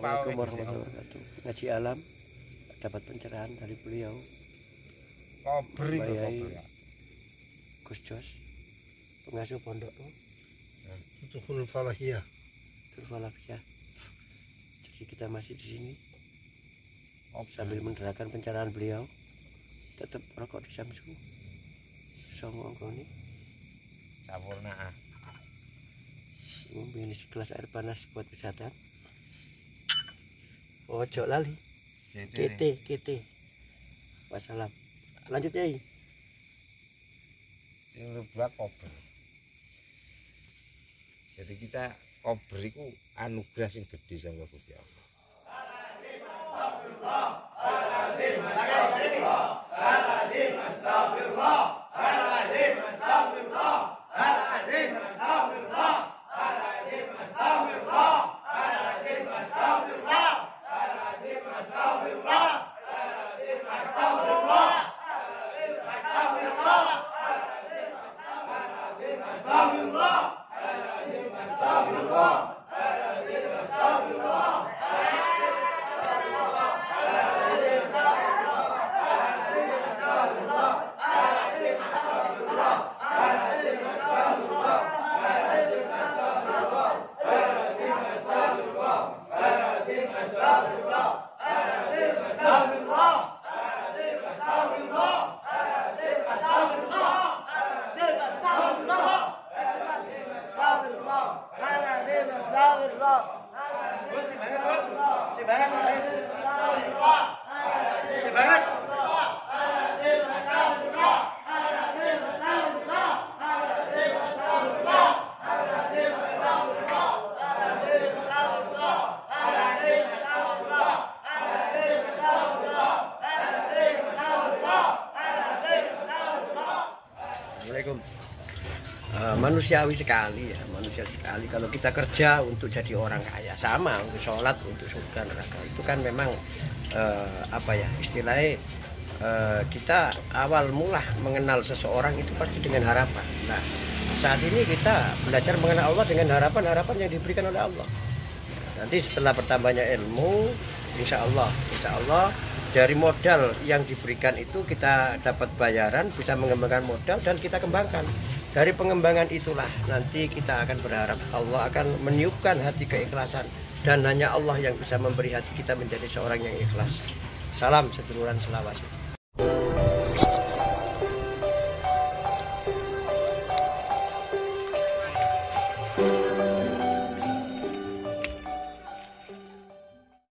Assalamualaikum warahmatullahi wabarakatuh. Ngaji alam dapat pencerahan dari beliau. Bayai Gus Jos, pengasuh pondok Tuhul Falahiyah. Jadi kita masih di sini sambil mendengarkan pencerahan beliau. Tetap rokok di Samsu. Songo ini. Sampurna. Ini segelas air panas buat kesehatan. Ojo lali. Kete. Wassalam. Lanjut ya. Yang rubah kober. Jadi kita kober itu anugerah yang gede sama Gusti Allah. Manusiawi sekali ya, manusia sekali kalau kita kerja untuk jadi orang kaya, sama untuk sholat, untuk surga neraka itu kan memang istilahnya kita awal mula mengenal seseorang itu pasti dengan harapan. Nah, saat ini kita belajar mengenal Allah dengan harapan yang diberikan oleh Allah. Nanti setelah bertambahnya ilmu, insya Allah dari modal yang diberikan itu kita dapat bayaran, bisa mengembangkan modal dan kita kembangkan. Dari pengembangan itulah nanti kita akan berharap Allah akan meniupkan hati keikhlasan, dan hanya Allah yang bisa memberi hati kita menjadi seorang yang ikhlas. Salam seduluran selawat.